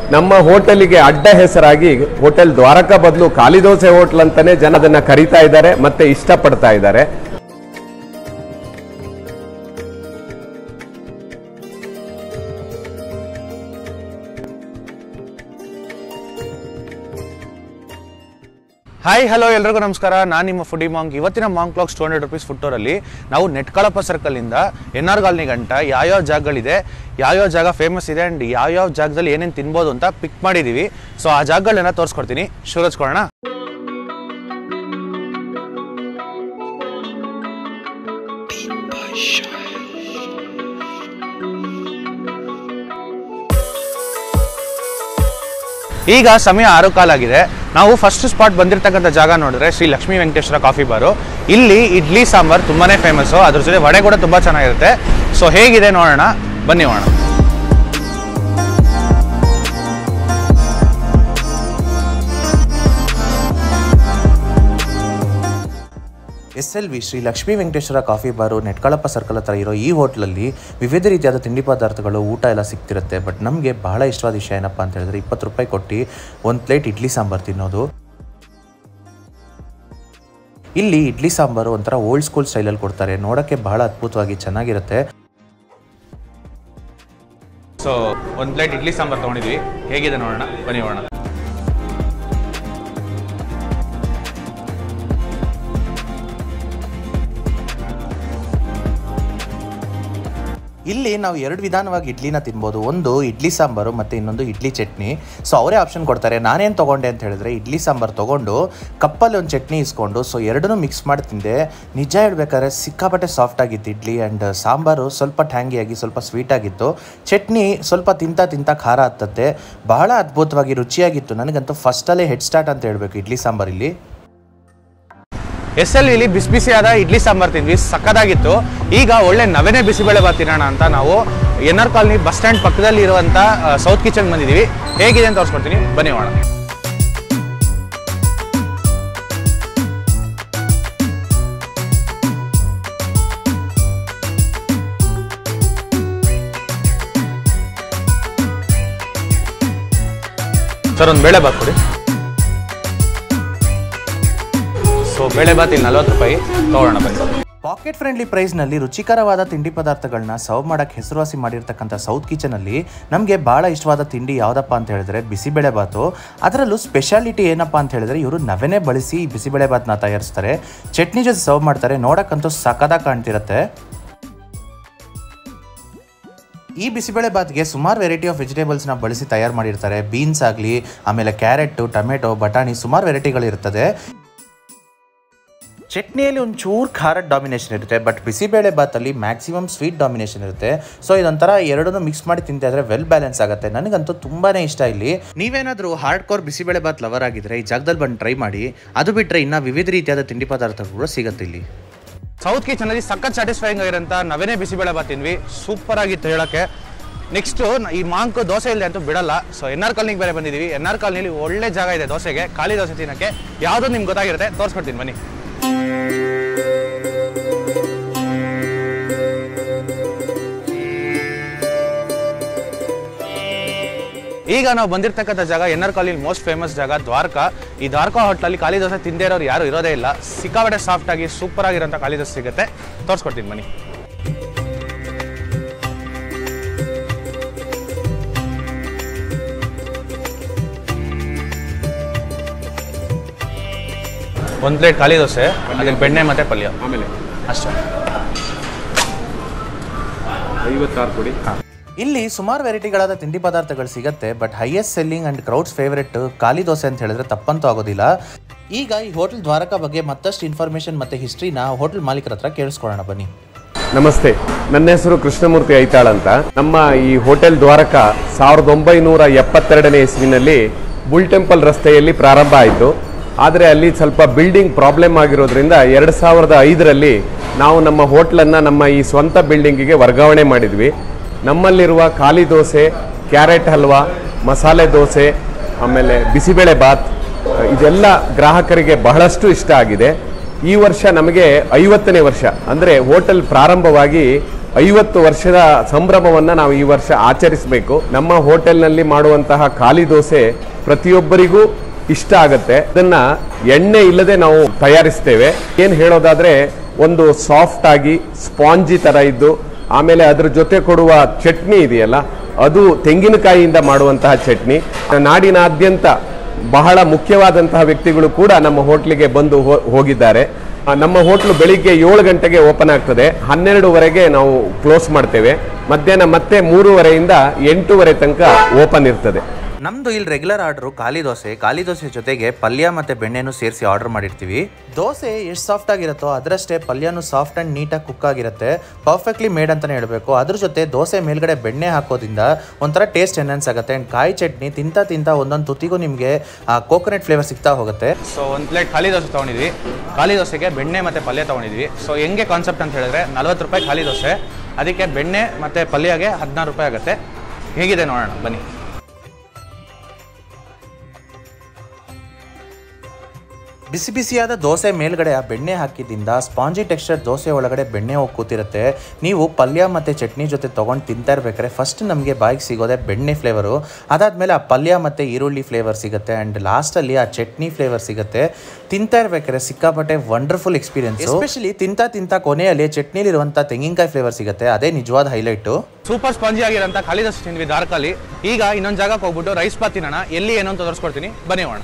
ನಮ್ಮ ಹೋಟೆಲಿಗೆ ಅಡ್ಡ ಹೆಸರಾಗಿ ಹೋಟೆಲ್ ದ್ವಾರಕಾ ಬದಲು ಖಾಲಿ ದೋಸೆ ಹೋಟೆಲ್ ಅಂತಾನೆ ಜನ ಅದನ್ನ ಕರೀತಾ ಇದ್ದಾರೆ ಮತ್ತೆ ಇಷ್ಟಪಡ್ತಾ ಇದ್ದಾರೆ. ಹಾಯ್ ಹಲೋ ಎಲ್ರಿಗೂ ನಮಸ್ಕಾರ. ನಾನು ನಿಮ್ಮ ಫುಡಿ ಮಾಂಕ್. ಇವತ್ತಿನ ಮಾಂಕ್ ಬ್ಲಾಗ್ಸ್ 200 ರೂಪೀಸ್ ಫುಡ್ ಟೂರಲ್ಲಿ ನಾವು ನೆಟ್ಕಳಪ್ಪ ಸರ್ಕಲಿಂದ NR ಕಾಲನಿ ಗಂಟ ಯಾವ್ಯಾವ ಜಾಗಗಳಿದೆ, ಯಾವ್ಯಾವ ಜಾಗ ಫೇಮಸ್ ಇದೆ ಆ್ಯಂಡ್ ಯಾವ್ಯಾವ ಜಾಗದಲ್ಲಿ ಏನೇನು ತಿನ್ಬೋದು ಅಂತ ಪಿಕ್ ಮಾಡಿದ್ದೀವಿ. ಸೊ ಆ ಜಾಗಗಳನ್ನ ತೋರಿಸ್ಕೊಡ್ತೀನಿ. ಶುರು ಹಚ್ಕೊಳ್ಳೋಣ. ಈಗ ಸಮಯ 6:15 ಆಗಿದೆ. ನಾವು ಫಸ್ಟ್ ಸ್ಪಾಟ್ ಬಂದಿರತಕ್ಕಂಥ ಜಾಗ ನೋಡಿದ್ರೆ ಶ್ರೀ ಲಕ್ಷ್ಮೀ ವೆಂಕಟೇಶ್ವರ ಕಾಫಿ ಬಾರು. ಇಲ್ಲಿ ಇಡ್ಲಿ ಸಾಂಬಾರ್ ತುಂಬಾನೇ ಫೇಮಸ್ಸು, ಅದ್ರ ಜೊತೆ ವಡೆ ಕೂಡ ತುಂಬ ಚೆನ್ನಾಗಿರುತ್ತೆ. ಸೊ ಹೇಗಿದೆ ನೋಡೋಣ, ಬನ್ನಿ ಹೋಗೋಣ. SLV Shri Lakshmi Venkateshwara coffee bar Netkallappa circle ಹತ್ರ ಇರೋ ಈ ಹೋಟ್ಲಲ್ಲಿ ವಿವಿಧ ರೀತಿಯಾದ ತಿಂಡಿ ಪದಾರ್ಥಗಳು, ಊಟ ಎಲ್ಲ ಸಿಗ್ತಿರುತ್ತೆ. ಬಟ್ ನಮಗೆ ಬಹಳ ಇಷ್ಟವಾದ ವಿಷಯ ಏನಪ್ಪ ಅಂತ ಹೇಳಿದ್ರೆ 20 ರೂಪಾಯಿ ಕೊಟ್ಟು ಒಂದು ಪ್ಲೇಟ್ ಇಡ್ಲಿ ಸಾಂಬಾರು ತಿನ್ನೋದು. ಇಲ್ಲಿ ಇಡ್ಲಿ ಸಾಂಬಾರು ಒಂಥರ ಓಲ್ಡ್ ಸ್ಕೂಲ್ ಸ್ಟೈಲಲ್ಲಿ ಕೊಡ್ತಾರೆ. ನೋಡೋಕ್ಕೆ ಬಹಳ ಅದ್ಭುತವಾಗಿ ಚೆನ್ನಾಗಿರುತ್ತೆ. ಸೊ ಒಂದು ಪ್ಲೇಟ್ ಇಡ್ಲಿ ಸಾಂಬಾರು ತೊಗೊಂಡಿದ್ವಿ. ಹೇಗಿದೆ ನೋಡೋಣ, ಬನ್ನಿ ಹೋಗೋಣ. ಇಲ್ಲಿ ನಾವು 2 ವಿಧಾನವಾಗಿ ಇಡ್ಲಿನ ತಿನ್ಬೋದು. ಒಂದು ಇಡ್ಲಿ ಸಾಂಬಾರು ಮತ್ತು ಇನ್ನೊಂದು ಇಡ್ಲಿ ಚಟ್ನಿ. ಸೊ ಅವರೇ ಆಪ್ಷನ್ ಕೊಡ್ತಾರೆ. ನಾನೇನು ತೊಗೊಂಡೆ ಅಂತ ಹೇಳಿದ್ರೆ ಇಡ್ಲಿ ಸಾಂಬಾರು ತೊಗೊಂಡು ಕಪ್ಪಲ್ಲಿ ಒಂದು ಚಟ್ನಿ ಇಸ್ಕೊಂಡು ಸೊ ಎರಡನ್ನೂ ಮಿಕ್ಸ್ ಮಾಡಿ ತಿಂದೆ. ನಿಜ ಹೇಳ್ಬೇಕಾದ್ರೆ ಸಿಕ್ಕಾಪಟ್ಟೆ ಸಾಫ್ಟ್ ಆಗಿತ್ತು ಇಡ್ಲಿ ಆ್ಯಂಡ್ ಸಾಂಬಾರು ಸ್ವಲ್ಪ ಟ್ಯಾಂಗಿಯಾಗಿ ಸ್ವಲ್ಪ ಸ್ವೀಟ್ ಆಗಿತ್ತು. ಚಟ್ನಿ ಸ್ವಲ್ಪ ತಿಂತಾ ಖಾರ ಹತ್ತತ್ತೆ. ಬಹಳ ಅದ್ಭುತವಾಗಿ ರುಚಿಯಾಗಿತ್ತು. ನನಗಂತೂ ಫಸ್ಟಲ್ಲೇ ಹೆಡ್ ಸ್ಟಾರ್ಟ್ ಅಂತ ಹೇಳಬೇಕು ಇಡ್ಲಿ ಸಾಂಬಾರಲ್ಲಿ. SLV ಬಿಸಿ ಬಿಸಿಯಾದ ಇಡ್ಲಿ ಸಾಂಬಾರು ತಿಂದ್ವಿ, ಸಕ್ಕದಾಗಿತ್ತು. ಈಗ ಒಳ್ಳೆ ನವೆನೇ ಬಿಸಿಬೇಳೆ ಬಾತ್ ತಿನ್ನೋಣ ಅಂತ ನಾವು NR ಕಾಲನಿ ಬಸ್ ಸ್ಟ್ಯಾಂಡ್ ಪಕ್ಕದಲ್ಲಿ ಇರುವಂಥ ಸೌತ್ ಕಿಚನ್ ಬಂದಿದ್ದೀವಿ. ಹೇಗಿದೆ ಅಂತ ತೋರಿಸ್ಕೊಡ್ತೀನಿ, ಬನ್ನಿ ಹೋಗೋಣ. ಸರ್ ಒಂದು ಬೇಳೆ ಬಾತ್ ಕೊಡಿ. ಸೊ ಬೇಳೆ ಬಾತ್ ಇಲ್ಲಿ 40 ರೂಪಾಯಿ ತಗೊಳ್ಳೋಣ ಬನ್ನಿ. ಪಾಕೆಟ್ ಫ್ರೆಂಡ್ಲಿ ಪ್ರೈಸ್ನಲ್ಲಿ ರುಚಿಕರವಾದ ತಿಂಡಿ ಪದಾರ್ಥಗಳನ್ನ ಸರ್ವ್ ಮಾಡೋಕ್ಕೆ ಹೆಸರುವಾಸಿ ಮಾಡಿರ್ತಕ್ಕಂಥ ಸೌತ್ ಕಿಚನಲ್ಲಿ ನಮಗೆ ಭಾಳ ಇಷ್ಟವಾದ ತಿಂಡಿ ಯಾವುದಪ್ಪ ಅಂತ ಹೇಳಿದ್ರೆ ಬಿಸಿಬೇಳೆ ಬಾತು. ಅದರಲ್ಲೂ ಸ್ಪೆಷಾಲಿಟಿ ಏನಪ್ಪ ಅಂತ ಹೇಳಿದ್ರೆ ಇವರು ನವೆನೇ ಬಳಸಿ ಬಿಸಿಬೇಳೆ ಬಾತ್ನ ತಯಾರಿಸ್ತಾರೆ. ಚಟ್ನಿ ಜೊತೆ ಸರ್ವ್ ಮಾಡ್ತಾರೆ. ನೋಡೋಕ್ಕಂತೂ ಸಕ್ಕದಾಗಿ ಕಾಣ್ತಿರುತ್ತೆ. ಈ ಬಿಸಿಬೇಳೆ ಬಾತ್ಗೆ ಸುಮಾರು ವೆರೈಟಿ ಆಫ್ ವೆಜಿಟೇಬಲ್ಸ್ನ ಬಳಸಿ ತಯಾರು ಮಾಡಿರ್ತಾರೆ. ಬೀನ್ಸ್ ಆಗಲಿ, ಆಮೇಲೆ ಕ್ಯಾರೆಟು, ಟೊಮೆಟೊ, ಬಟಾಣಿ, ಸುಮಾರು ವೆರೈಟಿಗಳಿರ್ತದೆ. ಚಟ್ನಿಯಲ್ಲಿ ಒಂಚೂರು ಖಾರದ ಡಾಮಿನೇಷನ್ ಇರುತ್ತೆ, ಬಟ್ ಬಿಸಿಬೇಳೆ ಬಾತಲ್ಲಿ ಮ್ಯಾಕ್ಸಿಮಮ್ ಸ್ವೀಟ್ ಡಾಮಿನೇಷನ್ ಇರುತ್ತೆ. ಸೊ ಇದೊಂಥರ ಎರಡನ್ನೂ ಮಿಕ್ಸ್ ಮಾಡಿ ತಿಂತಿದ್ರೆ ವೆಲ್ ಬ್ಯಾಲೆನ್ಸ್ ಆಗುತ್ತೆ. ನನಗಂತೂ ತುಂಬಾ ಇಷ್ಟ ಇಲ್ಲಿ. ನೀವೇನಾದರೂ hard core bisi bele bath lover ಆಗಿದ್ರೆ ಈ ಜಾಗದಲ್ಲಿ ಬಂದು ಟ್ರೈ ಮಾಡಿ. ಅದು ಬಿಟ್ಟರೆ ಇನ್ನೂ ವಿವಿಧ ರೀತಿಯಾದ ತಿಂಡಿ ಪದಾರ್ಥಗಳು ಕೂಡ ಸಿಗುತ್ತೆ ಇಲ್ಲಿ. ಸೌತ್ ಕಿಚನಲ್ಲಿ ಸಖತ್ ಸ್ಯಾಟಿಸ್ಫೈಯಿಂಗ್ ಆಗಿರೋಂಥ ನವೆನೇ ಬಿಸಿಬೇಳೆ ಬಾತ್ ತಿಂದ್ವಿ, ಸೂಪರ್ ಆಗಿತ್ತು ಹೇಳೋಕ್ಕೆ. ನೆಕ್ಸ್ಟು ಈ ಮಾಂಕ್ ದೋಸೆ ಇಲ್ಲದೆ ಅಂತೂ ಬಿಡಲ್ಲ. ಸೊ NR ಕಾಲನಿಗೆ ಬೇರೆ ಬಂದಿದ್ದೀವಿ. NR ಕಾಲನಿಲಿ ಒಳ್ಳೆ ಜಾಗ ಇದೆ ದೋಸೆಗೆ, ಖಾಲಿ ದೋಸೆ ತಿನ್ನೋಕ್ಕೆ. ಯಾವುದೋ ನಿಮ್ಗೆ ಗೊತ್ತಾಗಿರುತ್ತೆ, ತೋರಿಸ್ಕೊಡ್ತೀನಿ ಬನ್ನಿ. ಈಗ ನಾವು ಬಂದಿರತಕ್ಕಂಥ ಜಾಗ NR ಕಾಲನಿ ಮೋಸ್ಟ್ ಫೇಮಸ್ ಜಾಗ ದ್ವಾರಕಾ. ಈ ದ್ವಾರಕಾ ಹೋಟ್ಲಲ್ಲಿ ಖಾಲಿ ದೋಸೆ ತಿಂದೇ ಇರೋರು ಯಾರು ಇರೋದೇ ಇಲ್ಲ. ಸಿಕ್ಕಾಪಟ್ಟೆ ಸಾಫ್ಟ್ ಆಗಿ ಸೂಪರ್ ಆಗಿರೋಂಥ ಖಾಲಿ ದೋಸೆ ಸಿಗುತ್ತೆ. ತೋರಿಸ್ಕೊಡ್ತೀನಿ ಬನ್ನಿ. ಒಂದು ಪ್ಲೇಟ್ ಖಾಲಿ ದೋಸೆ, ಅದಕ್ಕೆ ಬೆಣ್ಣೆ ಮತ್ತು ಪಲ್ಯ, ಆಮೇಲೆ ಅಷ್ಟೇ. 56 ಕೊಡಿ. ಇಲ್ಲಿ ಸುಮಾರು ವೆರೈಟಿಗಳಾದ ತಿಂಡಿ ಪದಾರ್ಥಗಳು ಸಿಗುತ್ತೆ. But highest selling and crowd's favourite ಖಾಲಿ ದೋಸೆ ಅಂತ ಹೇಳಿದ್ರೆ ತಪ್ಪಂತೂ ಆಗೋದಿಲ್ಲ. ಈಗ ಈ ಹೋಟೆಲ್ ದ್ವಾರಕಾ ಬಗ್ಗೆ ಮತ್ತಷ್ಟು ಇನ್ಫಾರ್ಮೇಷನ್ ಮತ್ತು ಹಿಸ್ಟ್ರಿನ ಹೋಟೆಲ್ ಮಾಲೀಕರ ಹತ್ರ ಕೇಳಿಸ್ಕೊಳ್ಳೋಣ ಬನ್ನಿ. ನಮಸ್ತೆ, ನನ್ನ ಹೆಸರು ಕೃಷ್ಣಮೂರ್ತಿ ಐತಾಳ್ ಅಂತ. ನಮ್ಮ ಈ ಹೋಟೆಲ್ ದ್ವಾರಕಾ 1972ನೇ ಇಸ್ವಿನಲ್ಲಿ ಬುಲ್ ಟೆಂಪಲ್ ರಸ್ತೆಯಲ್ಲಿ ಪ್ರಾರಂಭ ಆಯಿತು. ಆದರೆ ಅಲ್ಲಿ ಸ್ವಲ್ಪ ಬಿಲ್ಡಿಂಗ್ ಪ್ರಾಬ್ಲಮ್ ಆಗಿರೋದ್ರಿಂದ 2005ರಲ್ಲಿ ನಾವು ನಮ್ಮ ಹೋಟ್ಲನ್ನು ನಮ್ಮ ಈ ಸ್ವಂತ ಬಿಲ್ಡಿಂಗಿಗೆ ವರ್ಗಾವಣೆ ಮಾಡಿದ್ವಿ. ನಮ್ಮಲ್ಲಿರುವ ಖಾಲಿ ದೋಸೆ, ಕ್ಯಾರೆಟ್ ಹಲ್ವಾ, ಮಸಾಲೆ ದೋಸೆ, ಆಮೇಲೆ ಬಿಸಿಬೇಳೆ ಬಾತ್ ಇದೆಲ್ಲ ಗ್ರಾಹಕರಿಗೆ ಬಹಳಷ್ಟು ಇಷ್ಟ ಆಗಿದೆ. ಈ ವರ್ಷ ನಮಗೆ 50ನೇ ವರ್ಷ, ಅಂದರೆ ಹೋಟೆಲ್ ಪ್ರಾರಂಭವಾಗಿ 50 ವರ್ಷದ ಸಂಭ್ರಮವನ್ನು ನಾವು ಈ ವರ್ಷ ಆಚರಿಸಬೇಕು. ನಮ್ಮ ಹೋಟೆಲ್ನಲ್ಲಿ ಮಾಡುವಂತಹ ಖಾಲಿ ದೋಸೆ ಪ್ರತಿಯೊಬ್ಬರಿಗೂ ಇಷ್ಟ ಆಗುತ್ತೆ. ಇದನ್ನ ಎಣ್ಣೆ ಇಲ್ಲದೆ ನಾವು ತಯಾರಿಸ್ತೇವೆ. ಏನು ಹೇಳೋದಾದ್ರೆ ಒಂದು ಸಾಫ್ಟ್ ಆಗಿ ಸ್ಪಾಂಜಿ ತರ ಇದ್ದು, ಆಮೇಲೆ ಅದ್ರ ಜೊತೆ ಕೊಡುವ ಚಟ್ನಿ ಇದೆಯಲ್ಲ, ಅದು ತೆಂಗಿನಕಾಯಿಯಿಂದ ಮಾಡುವಂತಹ ಚಟ್ನಿ. ನಾಡಿನಾದ್ಯಂತ ಬಹಳ ಮುಖ್ಯವಾದಂತಹ ವ್ಯಕ್ತಿಗಳು ಕೂಡ ನಮ್ಮ ಹೋಟ್ಲಿಗೆ ಬಂದು ಹೋಗಿದ್ದಾರೆ. ನಮ್ಮ ಹೋಟ್ಲು ಬೆಳಿಗ್ಗೆ 7 ಗಂಟೆಗೆ ಓಪನ್ ಆಗ್ತದೆ, 12ವರೆಗೆ ನಾವು ಕ್ಲೋಸ್ ಮಾಡ್ತೇವೆ. ಮಧ್ಯಾಹ್ನ ಮತ್ತೆ 3:30ಯಿಂದ 8:00 ತನಕ ಓಪನ್ ಇರ್ತದೆ. ನಮ್ದು ಇಲ್ಲಿ ರೆಗ್ಯುಲರ್ ಆರ್ಡರು ಖಾಲಿ ದೋಸೆ ಜೊತೆಗೆ ಪಲ್ಯ ಮತ್ತು ಬೆಣ್ಣೆನೂ ಸೇರಿಸಿ ಆರ್ಡರ್ ಮಾಡಿರ್ತೀವಿ. ದೋಸೆ ಎಷ್ಟು ಸಾಫ್ಟ್ ಆಗಿರುತ್ತೋ ಅದರಷ್ಟೇ ಪಲ್ಯನೂ ಸಾಫ್ಟ್ ಆ್ಯಂಡ್ ನೀಟಾಗಿ ಕುಕ್ ಆಗಿರುತ್ತೆ. ಪರ್ಫೆಕ್ಟ್ಲಿ ಮೇಡ್ ಅಂತಲೇ ಹೇಳಬೇಕು. ಅದ್ರ ಜೊತೆ ದೋಸೆ ಮೇಲ್ಗಡೆ ಬೆಣ್ಣೆ ಹಾಕೋದ್ರಿಂದ ಒಂಥರ ಟೇಸ್ಟ್ ಎನ್ಹಾನ್ಸ್ ಆಗುತ್ತೆ. ಆ್ಯಂಡ್ ಕಾಯಿ ಚಟ್ನಿ ತಿಂತ ಒಂದೊಂದು ತುತ್ತಿಗೂ ನಿಮಗೆ ಕೋಕೋನಟ್ ಫ್ಲೇವರ್ ಸಿಗ್ತಾ ಹೋಗುತ್ತೆ. ಸೊ ಒಂದು ಪ್ಲೇಟ್ ಖಾಲಿ ದೋಸೆ ತೊಗೊಂಡಿದ್ವಿ. ಖಾಲಿ ದೋಸೆಗೆ ಬೆಣ್ಣೆ ಮತ್ತು ಪಲ್ಯ ತೊಗೊಂಡಿದ್ವಿ. ಸೊ ಹೆಂಗೆ ಕಾನ್ಸೆಪ್ಟ್ ಅಂತ ಹೇಳಿದ್ರೆ 40 ರೂಪಾಯಿ ಖಾಲಿ ದೋಸೆ, ಅದಕ್ಕೆ ಬೆಣ್ಣೆ ಮತ್ತು ಪಲ್ಯಗೆ 16 ರೂಪಾಯಿ ಆಗುತ್ತೆ. ಹೇಗಿದೆ ನೋಡೋಣ ಬನ್ನಿ. ಬಿಸಿಯಾದ ದೋಸೆ ಮೇಲ್ಗಡೆ ಆ ಬೆಣ್ಣೆ ಹಾಕಿದ್ದಿಂದ ಸ್ಪಾಂಜಿ ಟೆಕ್ಸ್ಚರ್ ದೋಸೆ ಒಳಗಡೆ ಬೆಣ್ಣೆ ಹೋಗಿ ಕೂತಿರುತ್ತೆ. ನೀವು ಪಲ್ಯ ಮತ್ತು ಚಟ್ನಿ ಜೊತೆ ತೊಗೊಂಡು ತಿಂತಾ ಇರ್ಬೇಕಾದ್ರೆ ಫಸ್ಟ್ ನಮಗೆ ಬಾಯಿಗೆ ಸಿಗೋದೆ ಬೆಣ್ಣೆ ಫ್ಲೇವರು. ಅದಾದಮೇಲೆ ಆ ಪಲ್ಯ ಮತ್ತು ಈರುಳ್ಳಿ ಫ್ಲೇವರ್ ಸಿಗುತ್ತೆ. ಆ್ಯಂಡ್ ಲಾಸ್ಟಲ್ಲಿ ಆ ಚಟ್ನಿ ಫ್ಲೇವರ್ ಸಿಗುತ್ತೆ. ತಿಂತಾ ಇರ್ಬೇಕಾದ್ರೆ ಸಿಕ್ಕಾಪಟ್ಟೆ ವಂಡರ್ಫುಲ್ ಎಕ್ಸ್ಪೀರಿಯನ್ಸ್. ಎಸ್ಪೆಷಲಿ ತಿಂತಾ ಕೊನೆಯಲ್ಲಿ ಚಟ್ನಿಲಿರುವಂಥ ತೆಂಗಿನಕಾಯಿ ಫ್ಲೇವರ್ ಸಿಗುತ್ತೆ. ಅದೇ ನಿಜವಾದ ಹೈಲೈಟು. ಸೂಪರ್ ಸ್ಪಾಂಜಿ ಆಗಿರೋಂಥ ಖಾಲಿ ದೋಸೆ ತಿಂದ್ವಿ ದಾರ್ಕಲ್ಲಿ. ಈಗ ಇನ್ನೊಂದು ಜಾಗಕ್ಕೆ ಹೋಗ್ಬಿಟ್ಟು ರೈಸ್ ಬಾತ್ ತಿನ್ನೋಣ. ಎಲ್ಲಿ ಏನೋ ಅಂತ ತೋರಿಸ್ಕೊಡ್ತೀನಿ, ಬನ್ನಿ ಹೋಗೋಣ.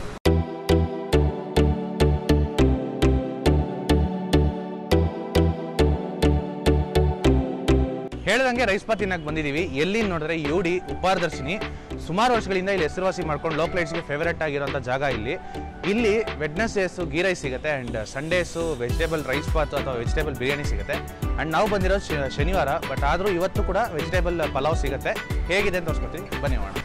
ಹೇಳ್ದಂಗೆ ರೈಸ್ ಬಾತ್ ತಿನ್ನಕ್ಕೆ ಬಂದಿದ್ದೀವಿ. ಎಲ್ಲಿ ನೋಡಿದ್ರೆ ಯುಡಿ ಉಪಾರದರ್ಶಿನಿ. ಸುಮಾರು ವರ್ಷಗಳಿಂದ ಇಲ್ಲಿ ಹೆಸರುವಾಸಿ ಮಾಡ್ಕೊಂಡು ಲೋಕಲೈಟ್ಸ್ಗೆ ಫೇವರೇಟ್ ಆಗಿರೋಂಥ ಜಾಗ ಇಲ್ಲಿ ವೆಡ್ನೆಸ್ಡೇಸು ಗೀ ರೈಸ್ ಸಿಗುತ್ತೆ. And Sundays vegetable rice bath ಅಥವಾ ವೆಜಿಟೇಬಲ್ ಬಿರಿಯಾನಿ ಸಿಗುತ್ತೆ. ಆ್ಯಂಡ್ ನಾವು ಬಂದಿರೋದು ಶನಿವಾರ, ಬಟ್ ಆದರೂ ಇವತ್ತು ಕೂಡ ವೆಜಿಟೇಬಲ್ ಪಲಾವ್ ಸಿಗುತ್ತೆ. ಹೇಗಿದೆ ಅಂತ ತೋರಿಸ್ಕೊಡ್ತೀನಿ, ಬನ್ನಿ ಹೋಗೋಣ.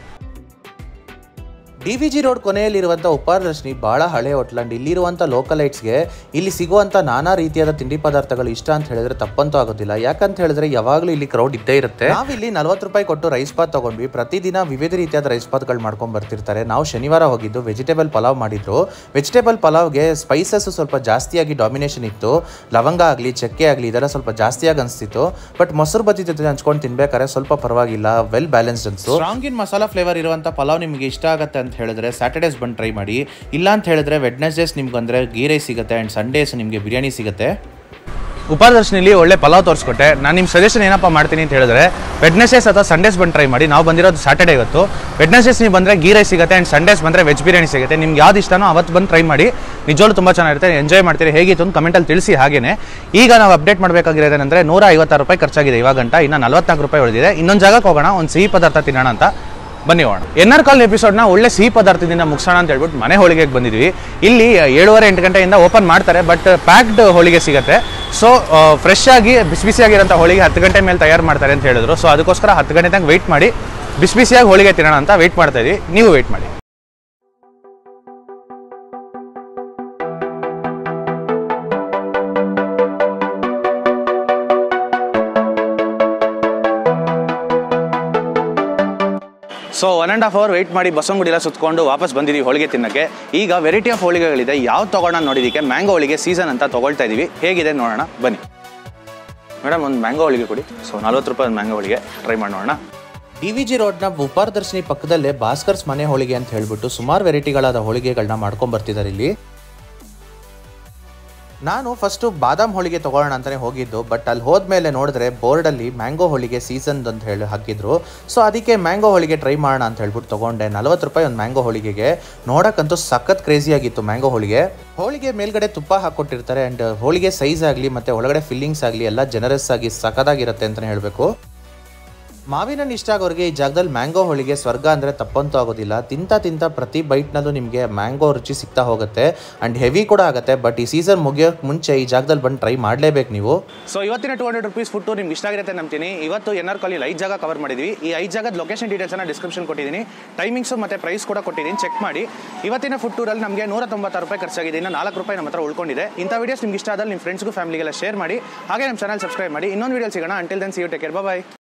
DVG ರೋಡ್ ಕೊನೆಯಲ್ಲಿರುವಂಥ ಉಪಾರದರ್ಶಿನಿ ಭಾಳ ಹಳೆ ಹೋಟ್ಲ್. ಆ್ಯಂಡ್ ಇಲ್ಲಿರುವಂಥ ಲೋಕಲೈಟ್ಸ್ಗೆ ಇಲ್ಲಿ ಸಿಗುವಂಥ ನಾನಾ ರೀತಿಯಾದ ತಿಂಡಿ ಪದಾರ್ಥಗಳು ಇಷ್ಟ ಅಂತ ಹೇಳಿದ್ರೆ ತಪ್ಪಂತೂ ಆಗೋದಿಲ್ಲ. ಯಾಕಂತ ಹೇಳಿದ್ರೆ ಯಾವಾಗಲೂ ಇಲ್ಲಿ ಕ್ರೌಡ್ ಇದ್ದೇ ಇರುತ್ತೆ. ನಾವಿಲ್ಲಿ 40 ರೂಪಾಯಿ ಕೊಟ್ಟು ರೈಸ್ ಬಾತ್ ತೊಗೊಂಡ್ವಿ. ಪ್ರತಿದಿನ ವಿವಿಧ ರೀತಿಯಾದ ರೈಸ್ ಬಾತ್ಗಳು ಮಾಡ್ಕೊಂಡು ಬರ್ತಿರ್ತಾರೆ. ನಾವು ಶನಿವಾರ ಹೋಗಿದ್ದು ವೆಜಿಟೇಬಲ್ ಪಲಾವ್ ಮಾಡಿದ್ರು. ವೆಜಿಟೇಬಲ್ ಪಲಾವ್ಗೆ ಸ್ಪೈಸಸ್ ಸ್ವಲ್ಪ ಜಾಸ್ತಿಯಾಗಿ ಡಾಮಿನೇಷನ್ ಇತ್ತು. ಲವಂಗ ಆಗಲಿ ಚಕ್ಕೆ ಆಗಲಿ ಇದೆಲ್ಲ ಸ್ವಲ್ಪ ಜಾಸ್ತಿಯಾಗಿ ಅನಿಸ್ತಿತ್ತು. ಬಟ್ ಮೊಸರು ಬಜ್ಜಿ ಜೊತೆ ಹಂಚ್ಕೊಂಡು ತಿನ್ಬೇಕಾದ್ರೆ ಸ್ವಲ್ಪ ಪರವಾಗಿಲ್ಲ, ವೆಲ್ ಬ್ಯಾಲೆನ್ಸ್ಡ್ ಅನ್ಸು. ಸ್ಟ್ರಾಂಗ್ ಇನ್ ಮಸಾಲಾ ಫ್ಲೇವರ್ ಇರುವಂಥ ಪಲಾವ್ ನಿಮಗೆ ಇಷ್ಟ ಆಗುತ್ತೆ ಅಂತ ಹೇಳಿದ್ರೆ ಸ್ಯಾಟರ್ಡೇಸ್ ಬಂದು ಟ್ರೈ ಮಾಡಿ. ಇಲ್ಲ ಅಂತ ಹೇಳಿದ್ರೆ ವೆಡ್ನೆಸ್ಡೇಸ್ ನಿಮ್ಗೆ ಅಂದರೆ ಗೀ ರೈಸ್ ಸಿಗುತ್ತೆ. ಆ್ಯಂಡ್ ಸಂಡೇಸ್ ನಿಮಗೆ ಬಿರಿಯಾನಿ ಸಿಗುತ್ತೆ. ಉಪಾರದರ್ಶಿನಿಲಿ ಒಳ್ಳೆ ಪಲಾವ್ ತೋರಿಸ್ಕೊಟ್ಟೆ. ನಾನು ನಿಮ್ಮ ಸಜೆಷನ್ ಏನಪ್ಪ ಮಾಡ್ತೀನಿ ಅಂತ ಹೇಳಿದ್ರೆ ವೆಡ್ನೆಸ್ಡೇಸ್ ಅಥವಾ ಸಂಡೇಸ್ ಬಂದು ಟ್ರೈ ಮಾಡಿ. ನಾವು ಬಂದಿರೋದು ಸ್ಯಾಟರ್ಡೇ ಇವತ್ತು. ವೆಡ್ನೆಸ್ಡೇಸ್ ನೀವು ಬಂದರೆ ಗೀ ರೈಸ್ ಸಿಗುತ್ತೆ. ಆ್ಯಂಡ್ ಸಂಡೇಸ್ ಬಂದರೆ ವೆಜ್ ಬಿರಿಯಾನಿ ಸಿಗುತ್ತೆ. ನಿಮ್ಗೆ ಯಾವ್ದು ಇಷ್ಟನೋ ಅವತ್ತು ಬಂದು ಟ್ರೈ ಮಾಡಿ. ನಿಜವಾಗ್ಲೂ ತುಂಬ ಚೆನ್ನಾಗಿರುತ್ತೆ, ಎಂಜಾಯ್ ಮಾಡ್ತೀರಿ. ಹೇಗಿತ್ತು ಅಂತ ಕಮೆಂಟಲ್ಲಿ ತಿಳಿಸಿ. ಹಾಗೇನೆ ಈಗ ನಾವು ಅಪ್ಡೇಟ್ ಮಾಡಬೇಕಾಗಿರೋದೇನೆಂದರೆ 156 ರೂಪಾಯಿ ಖರ್ಚಾಗಿದೆ ಇವಾಗ ಗಂಟ. ಇನ್ನು 44 ರೂಪಾಯಿ ಉಳಿದಿದೆ. ಇನ್ನೊಂದು ಜಾಗಕ್ಕೆ ಹೋಗೋಣ, ಒಂದು ಸಿಹಿ ಪದಾರ್ಥ ತಿನ್ನೋಣ ಅಂತ. ಬನ್ನಿ ಹೋಗೋಣ. NR ಕಾಲೋನಿ ಎಪಿಸೋಡ್ನ ಒಳ್ಳೆ ಸಿಹಿ ಪದಾರ್ಥದಿಂದ ಮುಗಿಸೋಣ ಅಂತ ಹೇಳ್ಬಿಟ್ಟು ಮನೆ ಹೋಳಿಗೆಗೆ ಬಂದಿದ್ವಿ. ಇಲ್ಲಿ 7:30-8 ಗಂಟೆಯಿಂದ ಓಪನ್ ಮಾಡ್ತಾರೆ, ಬಟ್ ಪ್ಯಾಕ್ಡ್ ಹೋಳಿಗೆ ಸಿಗುತ್ತೆ. ಸೊ ಫ್ರೆಶ್ ಆಗಿ ಬಿಸಿಯಾಗಿರೋಂಥ ಹೋಳಿಗೆ 10 ಗಂಟೆ ಮೇಲೆ ತಯಾರು ಮಾಡ್ತಾರೆ ಅಂತ ಹೇಳಿದ್ರು. ಸೊ ಅದಕ್ಕೋಸ್ಕರ 10 ಗಂಟೆ ತನಕ ವೆಯ್ಟ್ ಮಾಡಿ ಬಿಸಿಯಾಗಿ ಹೋಳಿಗೆ ತಿನ್ನೋಣ ಅಂತ ವೆಯ್ಟ್ ಮಾಡ್ತಾ ಇದ್ವಿ. ನೀವು ವೆಯ್ಟ್ ಮಾಡಿ. ಸೊ 1.5 hour ವೆಯ್ಟ್ ಮಾಡಿ ಬಸವನಗುಡಿಲ್ಲ ಸುತ್ಕೊಂಡು ವಾಪಸ್ ಬಂದಿದ್ದೀವಿ ಹೋಳಿಗೆ ತಿನ್ನಕ್ಕೆ. ಈಗ ವೆರೈಟಿ ಆಫ್ ಹೋಳಿಗೆಗಳಿದೆ. ಯಾವ ತೊಗೊಳ್ಳೋಣ ನೋಡಿದ್ದಕ್ಕೆ ಮ್ಯಾಂಗೋ ಹೋಳಿಗೆ ಸೀಸನ್ ಅಂತ ತೊಗೊಳ್ತಾ ಇದ್ದೀವಿ. ಹೇಗಿದೆ ನೋಡೋಣ ಬನ್ನಿ. ಮೇಡಮ್ ಒಂದು ಮ್ಯಾಂಗೋ ಹೋಳಿಗೆ ಕೊಡಿ. ಸೊ 40 ರೂಪಾಯಿ ಒಂದು ಮ್ಯಾಂಗೋ ಹೋಳಿಗೆ ಟ್ರೈ ಮಾಡಿ ನೋಡೋಣ. DVG ರೋಡ್ನ ಉಪಾರದರ್ಶಿನಿ ಪಕ್ಕದಲ್ಲೇ ಭಾಸ್ಕರ್ಸ್ ಮನೆ ಹೋಳಿಗೆ ಅಂತ ಹೇಳ್ಬಿಟ್ಟು ಸುಮಾರು ವೆರೈಟಿಗಳಾದ ಹೋಳಿಗೆಗಳನ್ನ ಮಾಡ್ಕೊಂಡು ಬರ್ತಿದ್ದಾರೆ ಇಲ್ಲಿ. ನಾನು ಫಸ್ಟು ಬಾದಾಮ್ ಹೋಳಿಗೆ ತೊಗೊಳ್ಳೋಣ ಅಂತಲೇ ಹೋಗಿದ್ದು, ಬಟ್ ಅಲ್ಲಿ ಹೋದ್ಮೇಲೆ ನೋಡಿದ್ರೆ ಬೋರ್ಡಲ್ಲಿ ಮ್ಯಾಂಗೋ ಹೋಳಿಗೆ ಸೀಸನ್ ಅಂತ ಹೇಳಿ ಹಾಕಿದ್ರು. ಸೊ ಅದಕ್ಕೆ ಮ್ಯಾಂಗೋ ಹೋಳಿಗೆ ಟ್ರೈ ಮಾಡೋಣ ಅಂತ ಹೇಳ್ಬಿಟ್ಟು ತೊಗೊಂಡೆ. 40 ರೂಪಾಯಿ ಒಂದು ಮ್ಯಾಂಗೋ ಹೋಳಿಗೆಗೆ. ನೋಡೋಕ್ಕಂತೂ ಸಖತ್ ಕ್ರೇಜಿಯಾಗಿತ್ತು ಮ್ಯಾಂಗೋ ಹೋಳಿಗೆ ಮೇಲ್ಗಡೆ ತುಪ್ಪ ಹಾಕ್ಕೊಟ್ಟಿರ್ತಾರೆ. ಆ್ಯಂಡ್ ಹೋಳಿಗೆ ಸೈಜ್ ಆಗಲಿ ಮತ್ತು ಒಳಗಡೆ ಫಿಲ್ಲಿಂಗ್ಸ್ ಆಗಲಿ ಎಲ್ಲ ಜನರಸ್ ಆಗಿ ಸಖತ್ತಾಗಿರುತ್ತೆ ಅಂತಲೇ ಹೇಳಬೇಕು. ಮಾವಿನ ಇಷ್ಟ ಆಗೋರಿಗೆ ಈ ಜಾಗದಲ್ಲಿ ಮ್ಯಾಂಗೋ ಹೋಳಿಗೆ ಸ್ವರ್ಗ ಅಂದರೆ ತಪ್ಪಂತೂ ಆಗೋದಿಲ್ಲ. ತಿಂತ ಪ್ರತಿ ಬೈಟ್ನಲ್ಲೂ ನಿಮಗೆ ಮ್ಯಾಂಗೋ ರುಚಿ ಸಿಗ್ತಾ ಹೋಗುತ್ತೆ. ಆ್ಯಂಡ್ ಹೆವಿ ಕೂಡ ಆಗುತ್ತೆ. ಬಟ್ ಈ ಸೀಸನ್ ಮುಗಿಯೋಕ್ಕೆ ಮುಂಚೆ ಈ ಜಾಗದಲ್ಲಿ ಬಂದು ಟ್ರೈ ಮಾಡಲೇಬೇಕು ನೀವು. ಸೊ ಇವತ್ತಿನ 200 ರೂಪೀಸ್ ಫುಡ್ ನಿಮ್ಗೆ ಇಷ್ಟ ಆಗಿರುತ್ತೆ ನಂಬ್ತೀನಿ. ಇವತ್ತು NR ಕಾಲೋನಿ 5 ಜಾಗ ಕವರ್ ಮಾಡಿದ್ವಿ. ಈ 5 ಜಾಗದ ಲೊಕೇಶನ್ ಡೀಟೇಲ್ಸನ್ನು ಡಿಸ್ಕ್ರಿಪ್ಷನ್ ಕೊಟ್ಟಿದ್ದೀನಿ. ಟೈಮಿಂಗ್ಸು ಮತ್ತು ಪ್ರೈಸ್ ಕೂಡ ಕೊಟ್ಟಿದ್ದೀನಿ, ಚೆಕ್ ಮಾಡಿ. ಇವತ್ತಿನ ಫುಡ್ ಟೂರಲ್ಲಿ ನಮಗೆ 196 ರೂಪಾಯಿ ಖರ್ಚಾಗಿದೆ. ಇನ್ನು 4 ರೂಪಾಯಿ ನಮ್ಮ ಹತ್ರ ಉಳ್ಕೊಂಡಿದೆ. ಇಂಥ ವೀಡಿಯೋಸ್ ನಿಮ್ಗೆ ಇಷ್ಟ ಆದಲ್ಲಿ ನಿಮ್ಮ ಫ್ರೆಂಡ್ಸ್ಗೂ ಫ್ಯಾಮಿಲಿಗೆಲ್ಲ ಶೇರ್ ಮಾಡಿ. ಹಾಗೆ ನಮ್ಮ ಚಾನಲ್ ಸಬ್ಸ್ಕ್ರೈಬ್ ಮಾಡಿ. ಇನ್ನೊಂದು ವೀಡಿಯೋ ಸಿಗೋಣ. Until then see you, take care, bye.